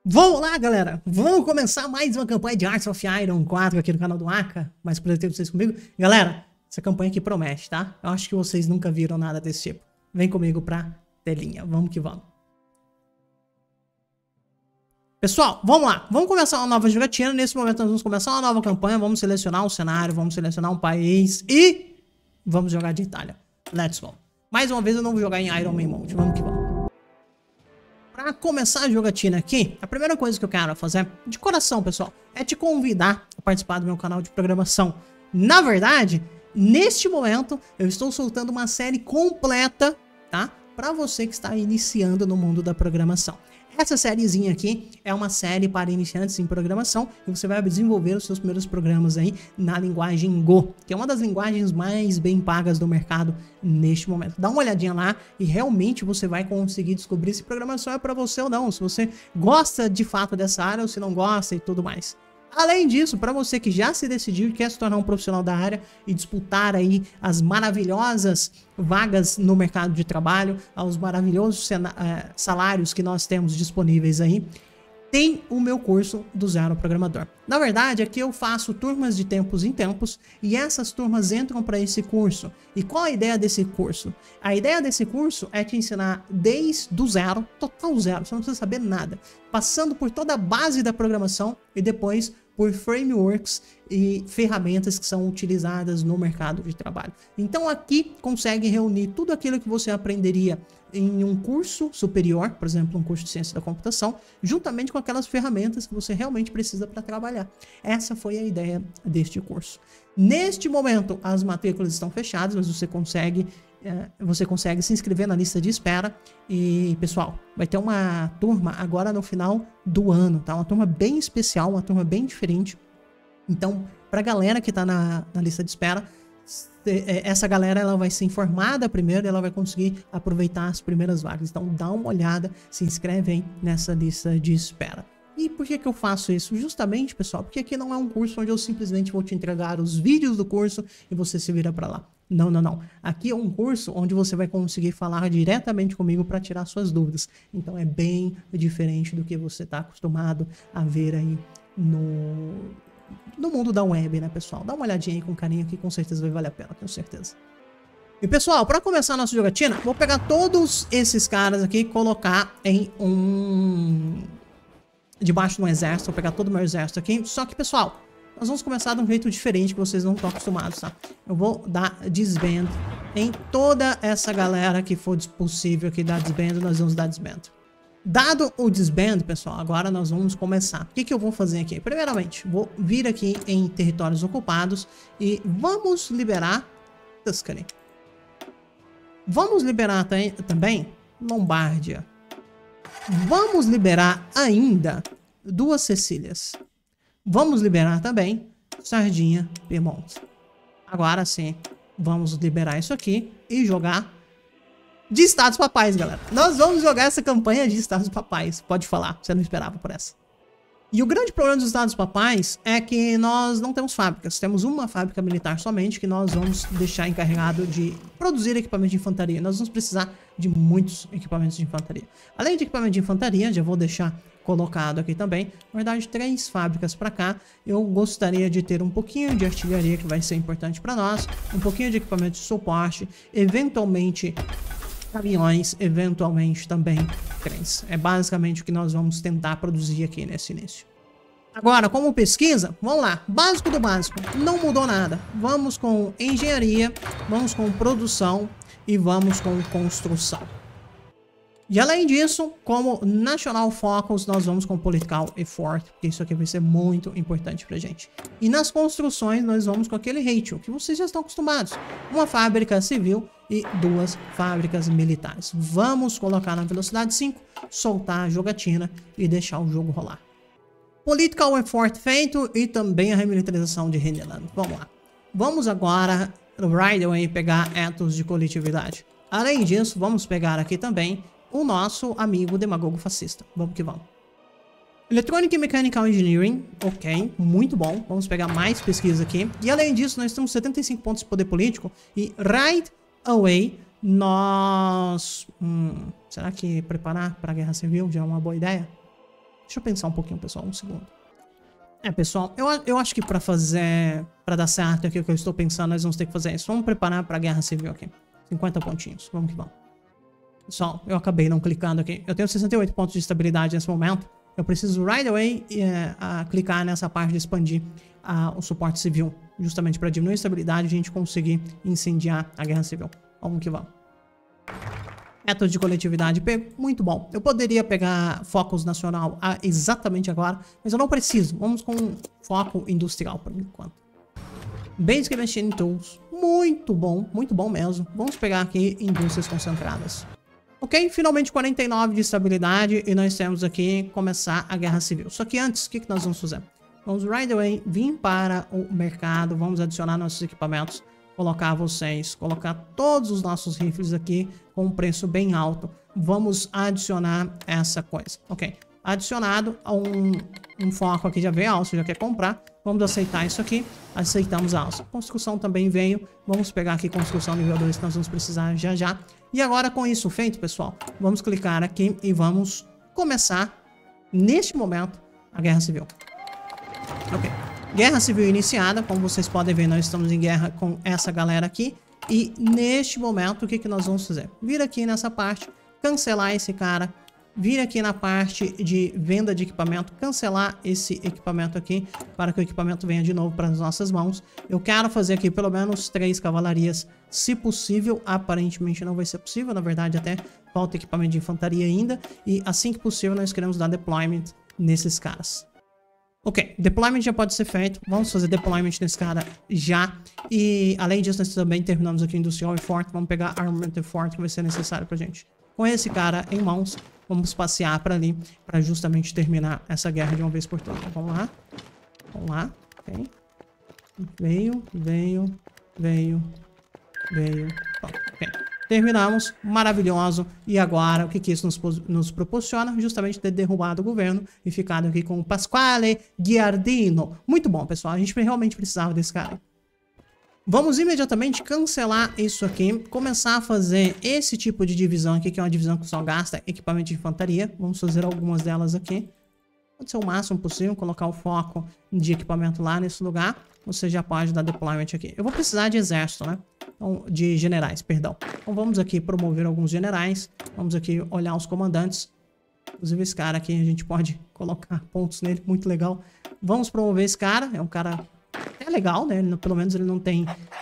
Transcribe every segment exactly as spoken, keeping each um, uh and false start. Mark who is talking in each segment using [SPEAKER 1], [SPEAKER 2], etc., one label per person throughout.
[SPEAKER 1] Vamos lá, galera! Vamos começar mais uma campanha de Hearts of Iron quatro aqui no canal do Aka. Mais prazer ter vocês comigo. Galera, essa campanha aqui promete, tá? Eu acho que vocês nunca viram nada desse tipo. Vem comigo pra telinha. Vamos que vamos. Pessoal, vamos lá. Vamos começar uma nova jogatina. Nesse momento nós vamos começar uma nova campanha. Vamos selecionar um cenário, vamos selecionar um país e vamos jogar de Itália. Let's go. Mais uma vez eu não vou jogar em Iron Man Mode. Vamos que vamos. Pra começar a jogatina aqui, a primeira coisa que eu quero fazer, de coração, pessoal, é te convidar a participar do meu canal de programação. Na verdade, neste momento, eu estou soltando uma série completa, tá? Pra você que está iniciando no mundo da programação. Essa sériezinha aqui é uma série para iniciantes em programação e você vai desenvolver os seus primeiros programas aí na linguagem Go, que é uma das linguagens mais bem pagas do mercado neste momento. Dá uma olhadinha lá e realmente você vai conseguir descobrir se programação é para você ou não, se você gosta de fato dessa área ou se não gosta e tudo mais. Além disso, para você que já se decidiu e quer se tornar um profissional da área e disputar aí as maravilhosas vagas no mercado de trabalho, aos maravilhosos salários que nós temos disponíveis aí, tem o meu curso do Zero Programador. Na verdade, aqui eu faço turmas de tempos em tempos e essas turmas entram para esse curso. E qual a ideia desse curso? A ideia desse curso é te ensinar desde o zero, total zero, você não precisa saber nada, passando por toda a base da programação e depois por frameworks e ferramentas que são utilizadas no mercado de trabalho. Então aqui consegue reunir tudo aquilo que você aprenderia em um curso superior, por exemplo, um curso de ciência da computação, juntamente com aquelas ferramentas que você realmente precisa para trabalhar. Essa foi a ideia deste curso. Neste momento, as matrículas estão fechadas, mas você consegue, é, você consegue se inscrever na lista de espera. E, pessoal, vai ter uma turma agora no final do ano, tá? Uma turma bem especial, uma turma bem diferente. Então, para a galera que está na, na lista de espera, essa galera ela vai ser informada primeiro e ela vai conseguir aproveitar as primeiras vagas. Então dá uma olhada, se inscreve aí nessa lista de espera. E por que que eu faço isso? Justamente, pessoal, porque aqui não é um curso onde eu simplesmente vou te entregar os vídeos do curso e você se vira para lá. Não, não, não. Aqui é um curso onde você vai conseguir falar diretamente comigo para tirar suas dúvidas. Então é bem diferente do que você está acostumado a ver aí no... no mundo da web, né, pessoal? Dá uma olhadinha aí com carinho que com certeza vai valer a pena, tenho certeza. E, pessoal, para começar a nossa jogatina, vou pegar todos esses caras aqui e colocar em um... debaixo de um exército. Vou pegar todo o meu exército aqui. Só que, pessoal, nós vamos começar de um jeito diferente que vocês não estão acostumados, tá? Eu vou dar disband em toda essa galera que for possível aqui dar disband, nós vamos dar disband. Dado o disband, pessoal, agora nós vamos começar. O que que eu vou fazer aqui? Primeiramente, vou vir aqui em territórios ocupados e vamos liberar Tuscany. Vamos liberar também Lombardia. Vamos liberar ainda duas Sicílias. Vamos liberar também Sardinha, Piemonte. Agora sim, vamos liberar isso aqui e jogar de Estados Papais, galera. Nós vamos jogar essa campanha de Estados Papais. Pode falar, você não esperava por essa. E o grande problema dos Estados Papais é que nós não temos fábricas. Temos uma fábrica militar somente que nós vamos deixar encarregado de produzir equipamentos de infantaria. Nós vamos precisar de muitos equipamentos de infantaria. Além de equipamento de infantaria, já vou deixar colocado aqui também, na verdade, três fábricas para cá. Eu gostaria de ter um pouquinho de artilharia, que vai ser importante para nós, um pouquinho de equipamento de suporte, eventualmente caminhões, eventualmente também trens. É basicamente o que nós vamos tentar produzir aqui nesse início. Agora, como pesquisa, vamos lá. Básico do básico, não mudou nada. Vamos com engenharia, vamos com produção e vamos com construção. E além disso, como National Focus, nós vamos com Political Effort, porque isso aqui vai ser muito importante pra gente. E nas construções, nós vamos com aquele ratio, que vocês já estão acostumados. Uma fábrica civil e duas fábricas militares. Vamos colocar na velocidade cinco, soltar a jogatina e deixar o jogo rolar. Political Effort feito e também a remilitarização de Rhineland. Vamos lá. Vamos agora, right away, pegar ethos de coletividade. Além disso, vamos pegar aqui também o nosso amigo demagogo fascista. Vamos que vamos. Electronic and Mechanical Engineering, ok, muito bom. Vamos pegar mais pesquisa aqui. E além disso, nós temos setenta e cinco pontos de poder político. E right away, nós... Hum, será que preparar para a guerra civil já é uma boa ideia? Deixa eu pensar um pouquinho, pessoal, um segundo. É, pessoal, eu, eu acho que pra fazer, pra dar certo aqui o que eu estou pensando, nós vamos ter que fazer isso. Vamos preparar pra guerra civil aqui. cinquenta pontinhos, vamos que vamos. Pessoal, eu acabei não clicando aqui. Eu tenho sessenta e oito pontos de estabilidade nesse momento. Eu preciso right away é, a, clicar nessa parte de expandir a, o suporte civil. Justamente para diminuir a estabilidade e a gente conseguir incendiar a guerra civil. Vamos que vamos. Método de coletividade pego, muito bom. Eu poderia pegar focus nacional a, exatamente agora, mas eu não preciso. Vamos com foco industrial por enquanto. Basic Machine Tools, muito bom, muito bom mesmo. Vamos pegar aqui indústrias concentradas. Ok, finalmente quarenta e nove de estabilidade e nós temos aqui começar a guerra civil. Só que antes, o que, que nós vamos fazer? Vamos right away vir para o mercado, vamos adicionar nossos equipamentos, colocar vocês, colocar todos os nossos rifles aqui com um preço bem alto. Vamos adicionar essa coisa. Ok, adicionado a um, um foco aqui, já veio a alça, já quer comprar. Vamos aceitar isso aqui, aceitamos a alça. Construção também veio, vamos pegar aqui construção nível dois que nós vamos precisar já já. E agora com isso feito, pessoal, vamos clicar aqui e vamos começar, neste momento, a guerra civil. Ok, guerra civil iniciada, como vocês podem ver, nós estamos em guerra com essa galera aqui. E neste momento, o que, que nós vamos fazer? Vir aqui nessa parte, cancelar esse cara, vir aqui na parte de venda de equipamento, cancelar esse equipamento aqui, para que o equipamento venha de novo para as nossas mãos. Eu quero fazer aqui pelo menos três cavalarias, se possível. Aparentemente não vai ser possível, na verdade até falta equipamento de infantaria ainda. E assim que possível nós queremos dar deployment nesses caras. Ok, deployment já pode ser feito, vamos fazer deployment nesse cara já. E além disso nós também terminamos aqui o Industrial e Fort, vamos pegar Armament e Fort que vai ser necessário pra gente. Com esse cara em mãos, vamos passear para ali, para justamente terminar essa guerra de uma vez por todas. Vamos lá. Vamos lá. Ok. Veio, veio, veio, veio. Pronto, ok. Terminamos. Maravilhoso. E agora, o que, que isso nos, nos proporciona? Justamente ter derrubado o governo e ficado aqui com o Pasquale Giardino. Muito bom, pessoal. A gente realmente precisava desse cara. Vamos imediatamente cancelar isso aqui, começar a fazer esse tipo de divisão aqui, que é uma divisão que só gasta equipamento de infantaria. Vamos fazer algumas delas aqui. Pode ser o máximo possível, colocar o foco de equipamento lá nesse lugar. Você já pode dar deployment aqui. Eu vou precisar de exército, né? Então, de generais, perdão. Então vamos aqui promover alguns generais. Vamos aqui olhar os comandantes. Inclusive esse cara aqui, a gente pode colocar pontos nele, muito legal. Vamos promover esse cara, é um cara... é legal, né? Ele, pelo menos ele não tem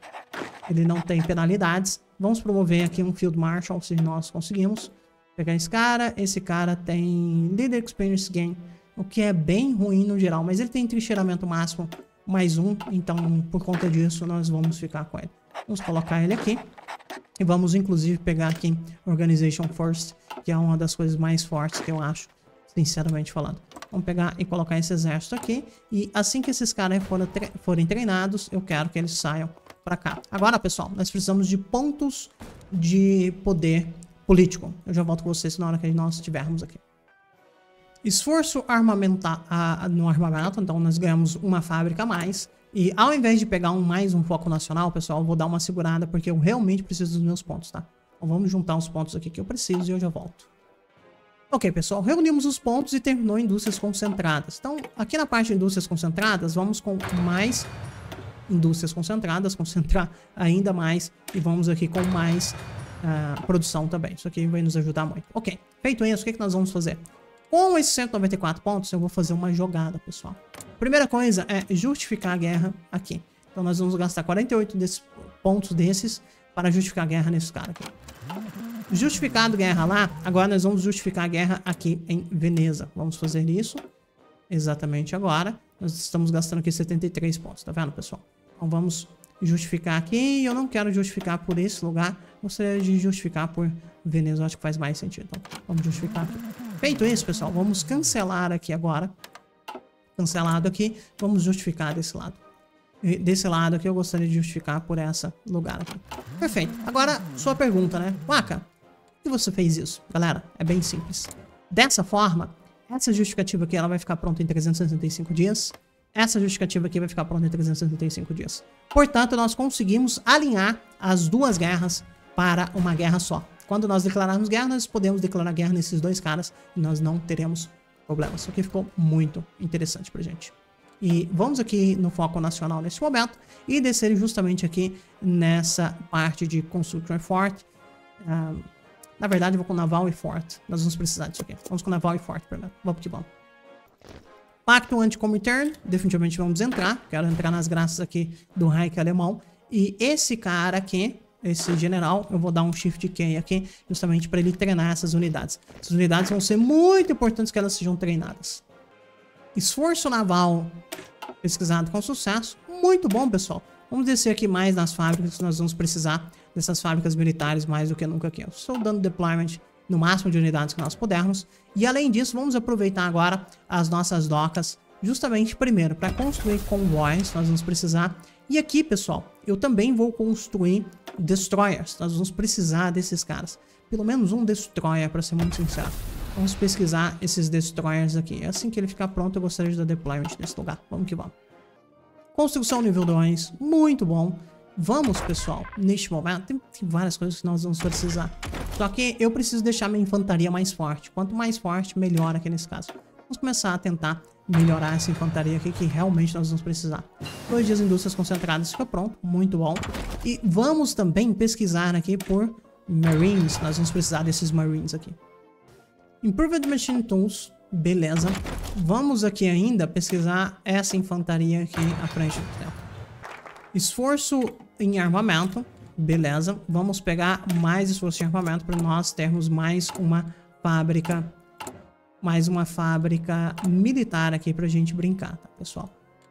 [SPEAKER 1] ele não tem penalidades. Vamos promover aqui um Field Marshal, se nós conseguimos. Pegar esse cara. Esse cara tem Leader Experience Gain, o que é bem ruim no geral. Mas ele tem trincheiramento máximo mais um. Então, por conta disso, nós vamos ficar com ele. Vamos colocar ele aqui. E vamos, inclusive, pegar aqui Organization First, que é uma das coisas mais fortes que eu acho, sinceramente falando. Vamos pegar e colocar esse exército aqui. E assim que esses caras forem, tre forem treinados, eu quero que eles saiam pra cá. Agora, pessoal, nós precisamos de pontos de poder político. Eu já volto com vocês na hora que nós estivermos aqui. Esforço armamental, a, no armamento. Então, nós ganhamos uma fábrica a mais. E ao invés de pegar um, mais um foco nacional, pessoal, eu vou dar uma segurada, porque eu realmente preciso dos meus pontos, tá? Então, vamos juntar os pontos aqui que eu preciso e eu já volto. Ok, pessoal, reunimos os pontos e terminou indústrias concentradas. Então, aqui na parte de indústrias concentradas, vamos com mais indústrias concentradas, concentrar ainda mais. E vamos aqui com mais uh, produção também. Isso aqui vai nos ajudar muito. Ok, feito isso, o que, que nós vamos fazer? Com esses cento e noventa e quatro pontos, eu vou fazer uma jogada, pessoal. Primeira coisa é justificar a guerra aqui. Então, nós vamos gastar quarenta e oito desses, pontos desses para justificar a guerra nesse cara aqui. Justificado guerra lá, agora nós vamos justificar a guerra aqui em Veneza. Vamos fazer isso exatamente agora. Nós estamos gastando aqui setenta e três pontos, tá vendo, pessoal? Então vamos justificar aqui. E eu não quero justificar por esse lugar. Gostaria de justificar por Veneza, eu acho que faz mais sentido. Então vamos justificar aqui. Feito isso, pessoal, vamos cancelar aqui agora. Cancelado aqui, vamos justificar desse lado. E desse lado aqui eu gostaria de justificar por esse lugar aqui. Perfeito. Agora, sua pergunta, né? Waka, por que você fez isso? Galera, é bem simples. Dessa forma, essa justificativa aqui ela vai ficar pronta em trezentos e sessenta e cinco dias. Essa justificativa aqui vai ficar pronta em trezentos e sessenta e cinco dias. Portanto, nós conseguimos alinhar as duas guerras para uma guerra só. Quando nós declararmos guerra, nós podemos declarar guerra nesses dois caras e nós não teremos problema. Isso aqui ficou muito interessante pra gente. E vamos aqui no foco nacional neste momento e descer justamente aqui nessa parte de Construction Fort. Uh, na verdade, eu vou com Naval e Fort. Nós vamos precisar disso aqui. Vamos com Naval e Fort primeiro. Vamos que vamos. Pacto Anti-Comintern. Definitivamente vamos entrar. Quero entrar nas graças aqui do Reich alemão. E esse cara aqui, esse general, eu vou dar um Shift K aqui, justamente para ele treinar essas unidades. Essas unidades vão ser muito importantes que elas sejam treinadas. Esforço naval pesquisado com sucesso. Muito bom, pessoal. Vamos descer aqui mais nas fábricas. Nós vamos precisar dessas fábricas militares mais do que nunca aqui. Eu estou dando deployment no máximo de unidades que nós pudermos. E além disso, vamos aproveitar agora as nossas docas. Justamente, primeiro, para construir convoys, nós vamos precisar. E aqui, pessoal, eu também vou construir destroyers. Nós vamos precisar desses caras. Pelo menos um destroyer, para ser muito sincero. Vamos pesquisar esses destroyers aqui. Assim que ele ficar pronto, eu gostaria de dar deployment nesse lugar. Vamos que vamos. Construção nível dois. Muito bom. Vamos, pessoal. Neste momento, tem, tem várias coisas que nós vamos precisar. Só que eu preciso deixar minha infantaria mais forte. Quanto mais forte, melhor aqui nesse caso. Vamos começar a tentar melhorar essa infantaria aqui, que realmente nós vamos precisar. Dois dias indústrias concentradas. Fica pronto. Muito bom. E vamos também pesquisar aqui por Marines. Nós vamos precisar desses Marines aqui. Improved Machine Tools, beleza. Vamos aqui ainda pesquisar essa infantaria aqui à frente do tempo. Esforço em armamento, beleza. Vamos pegar mais esforço em armamento para nós termos mais uma fábrica, mais uma fábrica militar aqui para a gente brincar, tá, pessoal?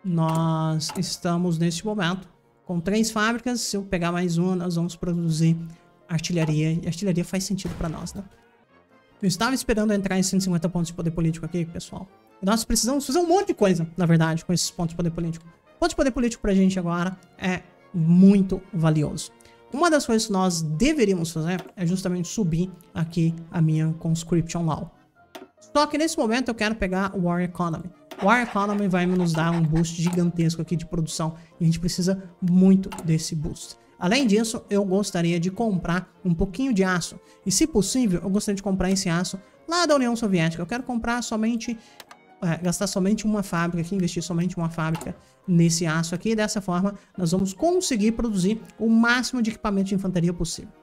[SPEAKER 1] Nós estamos neste momento com três fábricas. Se eu pegar mais uma, nós vamos produzir artilharia. E artilharia faz sentido para nós, né? Eu estava esperando entrar em cento e cinquenta pontos de poder político aqui, pessoal. Nós precisamos fazer um monte de coisa, na verdade, com esses pontos de poder político. Ponto de poder político pra gente agora é muito valioso. Uma das coisas que nós deveríamos fazer é justamente subir aqui a minha Conscription Law. Só que nesse momento eu quero pegar o War Economy. O War Economy vai nos dar um boost gigantesco aqui de produção e a gente precisa muito desse boost. Além disso, eu gostaria de comprar um pouquinho de aço. E se possível, eu gostaria de comprar esse aço lá da União Soviética. Eu quero comprar somente, é, gastar somente uma fábrica aqui, investir somente uma fábrica nesse aço aqui. E dessa forma, nós vamos conseguir produzir o máximo de equipamento de infantaria possível.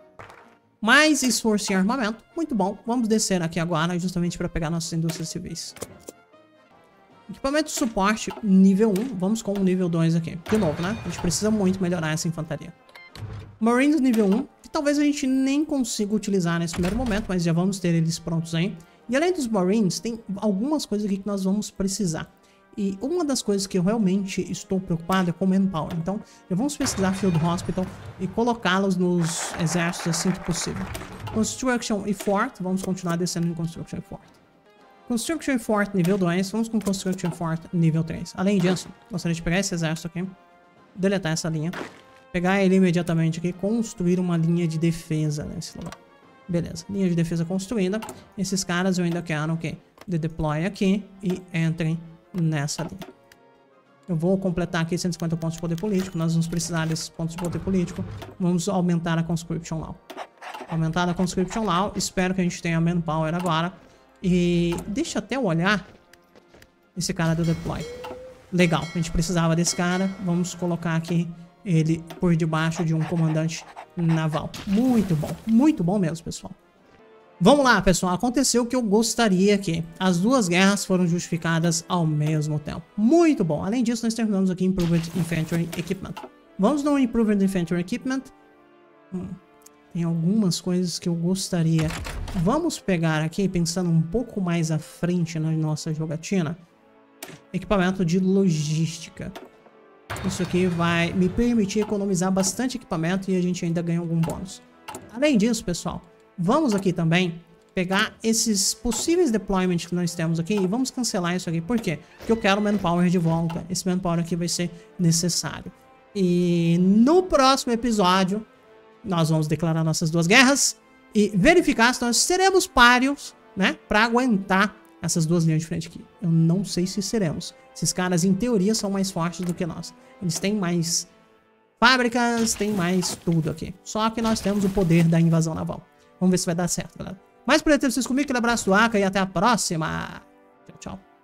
[SPEAKER 1] Mais esforço em armamento. Muito bom. Vamos descer aqui agora, justamente para pegar nossas indústrias civis. Equipamento de suporte nível um. Vamos com o nível dois aqui. De novo, né? A gente precisa muito melhorar essa infantaria. Marines nível um. Que talvez a gente nem consiga utilizar nesse primeiro momento. Mas já vamos ter eles prontos aí. E além dos Marines, tem algumas coisas aqui que nós vamos precisar. E uma das coisas que eu realmente estou preocupado é com Manpower. Então, já vamos pesquisar Field Hospital e colocá-los nos exércitos assim que possível. Construction e Fort. Vamos continuar descendo em Construction e Fort. Construction Fort nível dois, vamos com Construction Fort nível três. Além disso, gostaria de pegar esse exército aqui, deletar essa linha, pegar ele imediatamente aqui e construir uma linha de defesa nesse lugar. Beleza, linha de defesa construída. Esses caras eu ainda quero o quê? De deploy aqui e entrem nessa linha. Eu vou completar aqui cento e cinquenta pontos de poder político, nós vamos precisar desses pontos de poder político. Vamos aumentar a Conscription Law. Aumentar a Conscription Law, espero que a gente tenha Manpower agora. E deixa até eu olhar esse cara do deploy. Legal, a gente precisava desse cara. Vamos colocar aqui ele por debaixo de um comandante naval. Muito bom, muito bom mesmo, pessoal. Vamos lá, pessoal. Aconteceu o que eu gostaria aqui. As duas guerras foram justificadas ao mesmo tempo. Muito bom. Além disso, nós terminamos aqui Improved Infantry Equipment. Vamos no Improved Infantry Equipment. Hum. Tem algumas coisas que eu gostaria. Vamos pegar aqui, pensando um pouco mais à frente na nossa jogatina. Equipamento de logística. Isso aqui vai me permitir economizar bastante equipamento e a gente ainda ganha algum bônus. Além disso, pessoal, vamos aqui também pegar esses possíveis deployments que nós temos aqui e vamos cancelar isso aqui. Por quê? Porque eu quero Manpower de volta. Esse Manpower aqui vai ser necessário. E no próximo episódio, nós vamos declarar nossas duas guerras e verificar se nós seremos páreos, né, para aguentar essas duas linhas de frente aqui. Eu não sei se seremos. Esses caras, em teoria, são mais fortes do que nós. Eles têm mais fábricas, têm mais tudo aqui. Só que nós temos o poder da invasão naval. Vamos ver se vai dar certo, galera. Mais por ter vocês comigo, aquele abraço do Aka e até a próxima! Tchau, tchau.